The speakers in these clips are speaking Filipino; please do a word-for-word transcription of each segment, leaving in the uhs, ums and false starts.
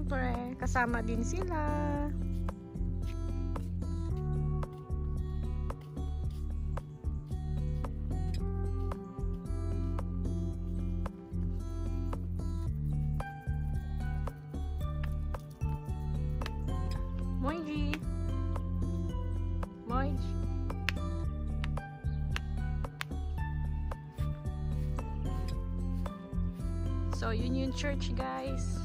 syempre, kasama din sila. Moji. Moj. So, yun yung church, guys.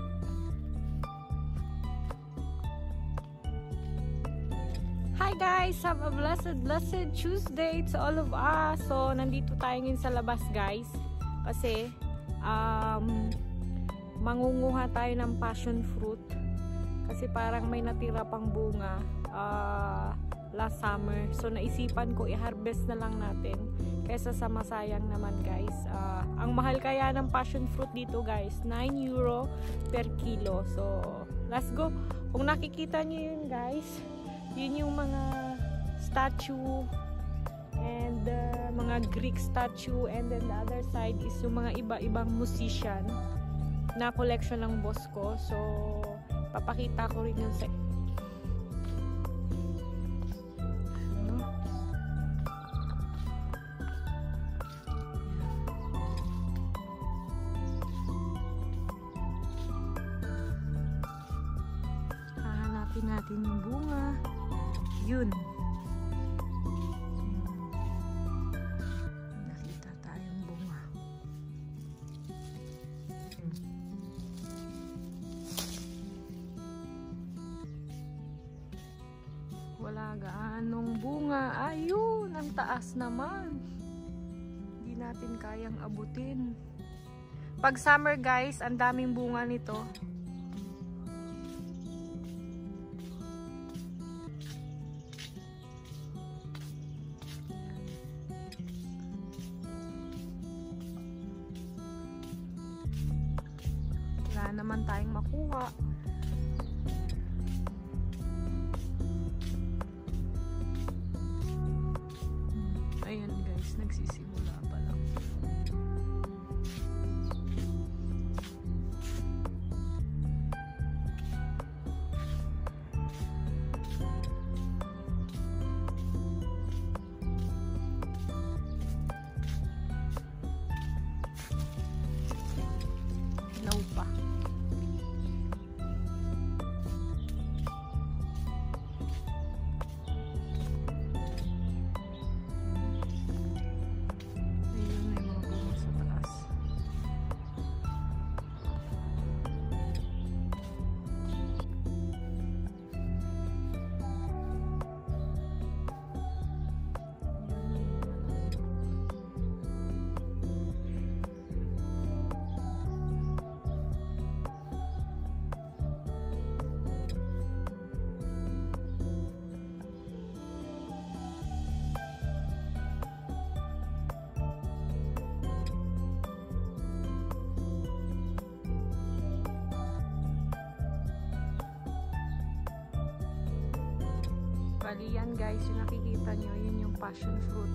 Hi guys! Have a blessed, blessed Tuesday to all of us. So, nandito tayo ngayon sa labas, guys. Kasi, um, mangunguha tayo ng passion fruit. Kasi parang may natira pang bunga uh, last summer. So, naisipan ko i-harvest na lang natin kaysa sa masayang naman, guys. Uh, ang mahal kaya ng passion fruit dito, guys, nine euro per kilo. So, let's go. Kung nakikita nyo yun, guys, yun yung mga statue and uh, mga Greek statue, and then the other side is yung mga iba-ibang musician na collection ng boss ko. So, papakita ko rin yun sa ano? Hahanapin natin yung bunga. Yun. Nakita tayong bunga. Hmm. Wala gaanong bunga. Ayun, ang taas naman. Hindi natin kayang abutin. Pag summer, guys, ang daming bunga nito. Wala naman tayong makuha. Ayan, guys, nagsisimula pa lang. Ilaw pa. Bali yan, guys, yung nakikita nyo, yun yung passion fruit.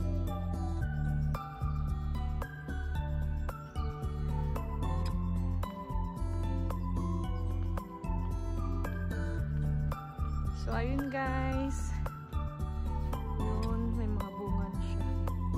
So, ayun, guys. Yun, may mga bunga na siya.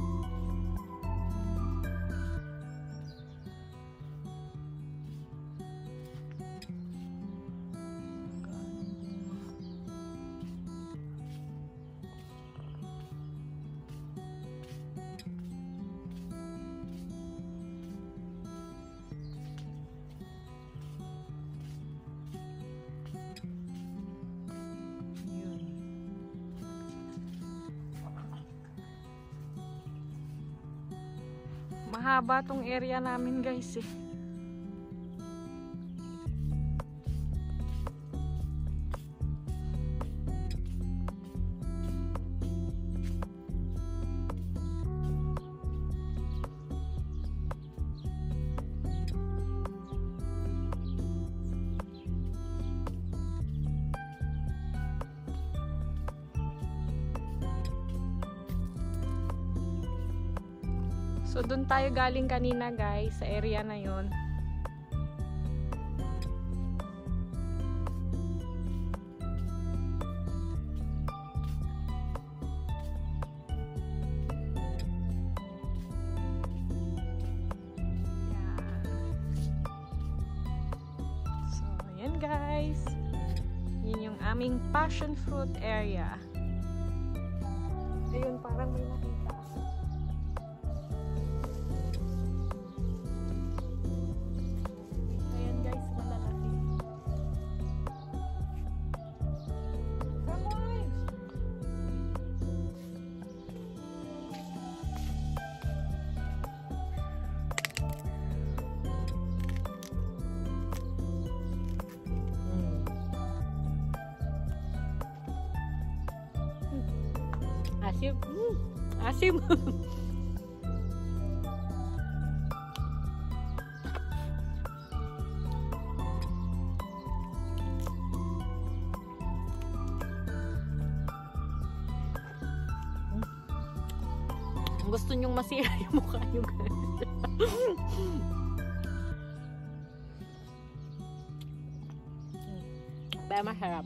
Mahaba tong area namin, guys, eh. So, doon tayo galing kanina, guys, sa area na yon. guys. Yun yung aming passion fruit area. Ayun, parang may nakita. Ayan guys, malalaki. Come on! Asim. Hmm. Asim. Gusto nyong masira yung mukha nyo guys. Kaya masarap.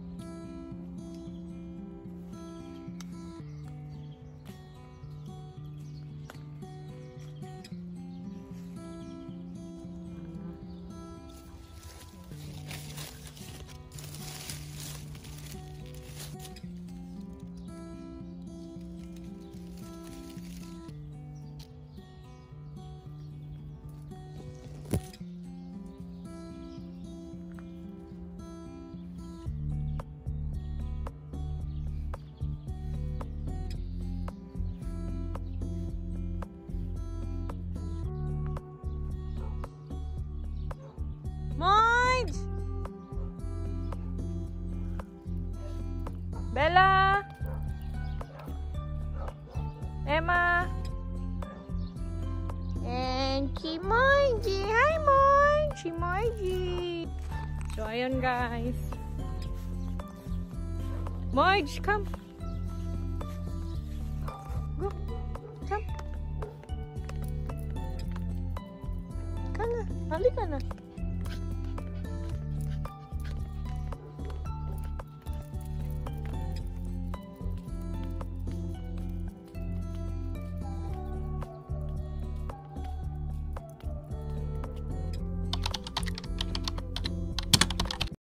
Marge! Bella! Emma! And si Margie! Hi Marge! Si Margie! So, ayun guys. Marge, come!